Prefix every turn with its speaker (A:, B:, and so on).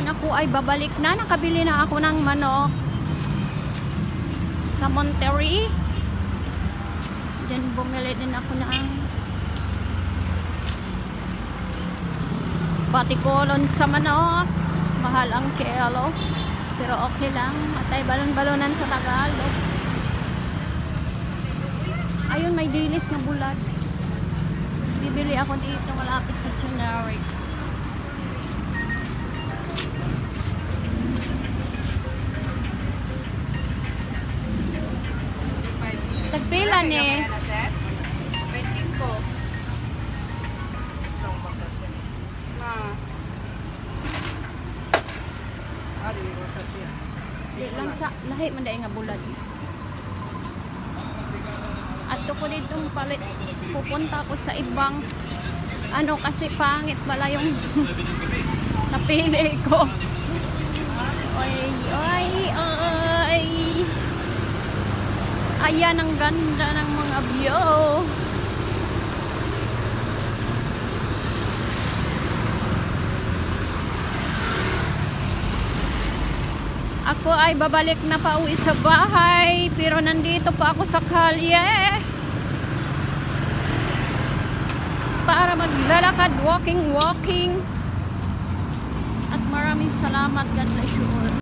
A: Ayan, ako ay babalik na. Nakabili na ako ng manok sa Monterrey. Diyan bumili din ako ng patikolon sa manok. Mahal ang kilo, pero okay lang. Matay balon-balonan sa Tagalog. Ayun, may dilis na bulat. Bibili ako dito malapit sa generic. Tagpila ni di lang sa lahi man dahil nga bulat. At ko dito palit, pupunta ako sa ibang ano kasi pangit pala yung napili ko. Oy, oy, oy. Ayan ang ganda ng mga view. Ako ay babalik na pauwi sa bahay, pero nandito pa ako sa kalye para maglalakad, walking. At maraming salamat, God bless you all.